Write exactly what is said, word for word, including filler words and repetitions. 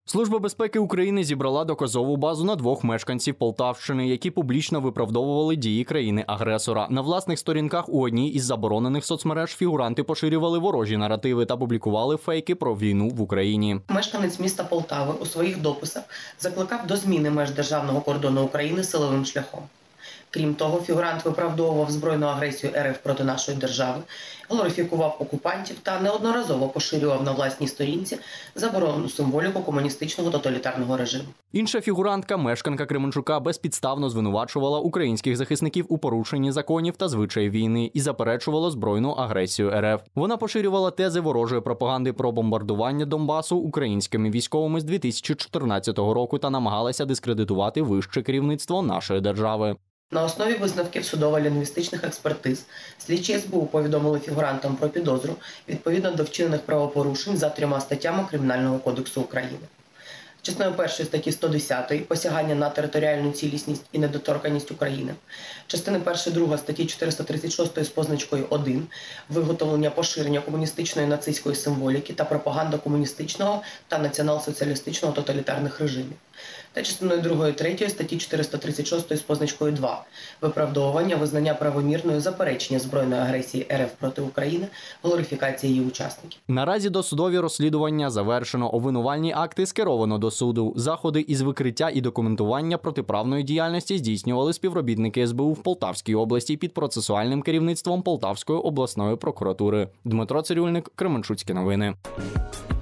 Служба безпеки України зібрала доказову базу на двох мешканців Полтавщини, які публічно виправдовували дії країни-агресора. На власних сторінках у одній із заборонених соцмереж фігуранти поширювали ворожі наративи та публікували фейки про війну в Україні. Мешканець міста Полтави у своїх дописах закликав до зміни меж державного кордону України силовим шляхом. Крім того, фігурант виправдовував збройну агресію РФ проти нашої держави, глорифікував окупантів та неодноразово поширював на власній сторінці заборонену символіку комуністичного тоталітарного режиму. Інша фігурантка, мешканка Кременчука, безпідставно звинувачувала українських захисників у порушенні законів та звичаїв війни і заперечувала збройну агресію РФ. Вона поширювала тези ворожої пропаганди про бомбардування Донбасу українськими військовими з дві тисячі чотирнадцятого року та намагалася дискредитувати вище керівництво нашої держави. На основі висновків судово-лінгвістичних експертиз слідчі ес бе у повідомили фігурантам про підозру відповідно до вчинених правопорушень за трьома статтями Кримінального кодексу України. Частиною першої статті сто десять «Посягання на територіальну цілісність і недоторканність України», частини першої друга статті чотириста тридцять шість з позначкою один «Виготовлення, поширення комуністичної нацистської символіки та пропаганда комуністичного та націонал-соціалістичного тоталітарних режимів», та частиною другої третьої статті чотириста тридцять шість з позначкою два «Виправдовування, визнання правомірною заперечення збройної агресії РФ проти України, глорифікація її учасників». Наразі досудові розслідування завершено, обвинувальні акти скеровано до суду. Заходи із викриття і документування протиправної діяльності здійснювали співробітники ес бе у в Полтавській області під процесуальним керівництвом Полтавської обласної прокуратури. Дмитро Цирюльник, Кременчуцькі новини.